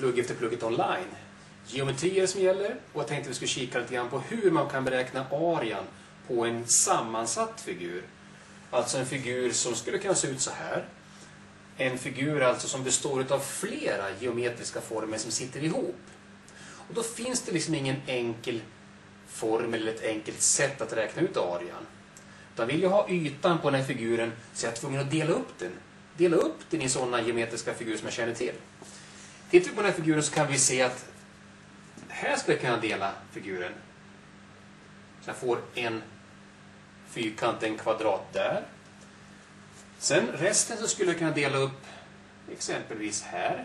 plugg efter plugget online. Geometrier som gäller, och jag tänkte att vi skulle kika lite grann på hur man kan beräkna arean på en sammansatt figur. Alltså en figur som skulle kunna se ut så här. En figur alltså som består av flera geometriska former som sitter ihop. Och då finns det liksom ingen enkel formel eller ett enkelt sätt att räkna ut arean. Utan vill jag ha ytan på den här figuren så är jag tvungen att dela upp den. Dela upp den i sådana geometriska figurer som jag känner till. Tittar vi på den här figuren så kan vi se att här skulle jag kunna dela figuren. Så jag får en fyrkant, en kvadrat där. Sen resten så skulle jag kunna dela upp exempelvis här.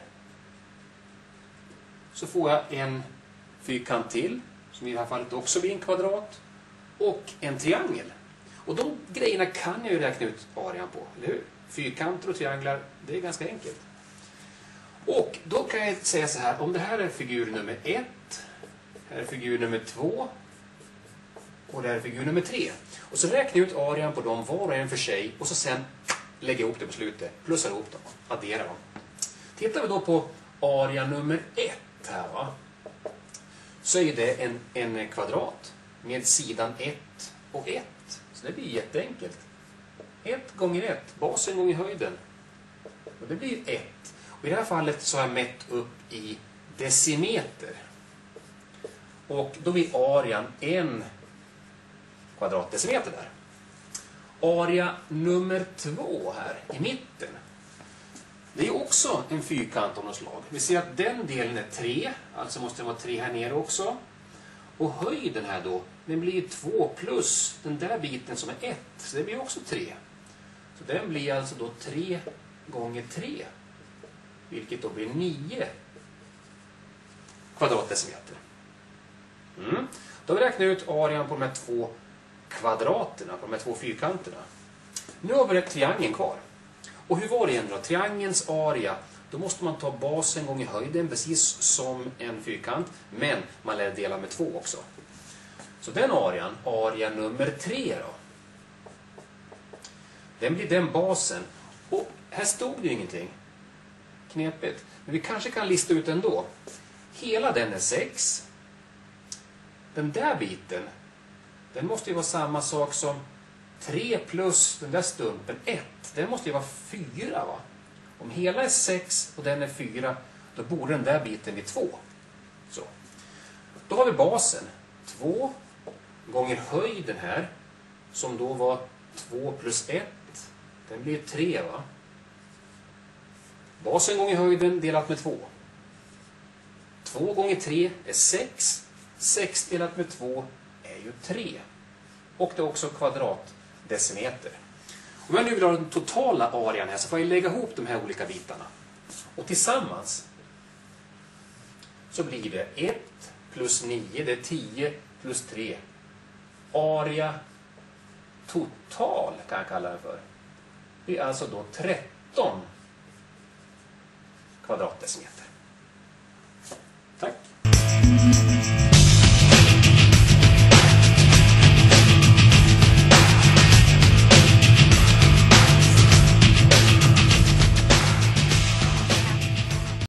Så får jag en fyrkant till, som i det här fallet också blir en kvadrat. Och en triangel. Och de grejerna kan jag ju räkna ut arean på, eller hur? Fyrkanter och trianglar, det är ganska enkelt. Och då kan jag säga så här, om det här är figur nummer 1, här är figur nummer 2 och det här är figur nummer 3. Och så räknar jag ut arean på dem var och en för sig och så sen lägger jag ihop det på slutet, plussar ihop dem, adderar dem. Tittar vi då på area nummer 1 här, va? Så är det en kvadrat med sidan 1 och 1. Så det blir jätteenkelt. 1 gånger 1, basen gånger höjden. Och det blir 1. Och i det här fallet så har jag mätt upp i decimeter. Och då blir arean 1 kvadratdecimeter där. Area nummer 2 här i mitten. Det är också en fyrkant av något slag. Vi ser att den delen är 3, alltså måste det vara 3 här nere också. Och höjden här då, den blir 2 plus den där biten som är 1, så det blir också 3. Så den blir alltså då 3 gånger 3, vilket då blir 9 kvadratdecimeter. Då har vi räknat ut arean på de här 2 kvadraterna, på de här 2 fyrkanterna. Nu har vi triangeln kvar. Och hur var det igen då? Triangelns area, då måste man ta basen gånger höjden, precis som en fyrkant, men man lär dela med 2 också. Så den arean, area nummer 3 då, den blir den basen. Och här stod det ju ingenting. Knepigt. Men vi kanske kan lista ut ändå. Hela den är 6. Den där biten, den måste ju vara samma sak som 3 plus den där stumpen 1. Den måste ju vara 4, va? Om hela är 6 och den är 4, då borde den där biten bli 2. Så. Då har vi basen. 2 gånger höjden här, som då var 2 plus 1. Den blir 3, va? Basen gånger höjden delat med 2. 2 gånger 3 är 6. 6 delat med 2 är ju 3. Och det är också kvadratdecimeter. Om jag nu vill ha den totala arean här så får jag lägga ihop de här olika bitarna. Och tillsammans så blir det 1 plus 9, det är 10 plus 3. Area total kan jag kalla det för. Det är alltså då 13 kvadratdecimeter. Tack!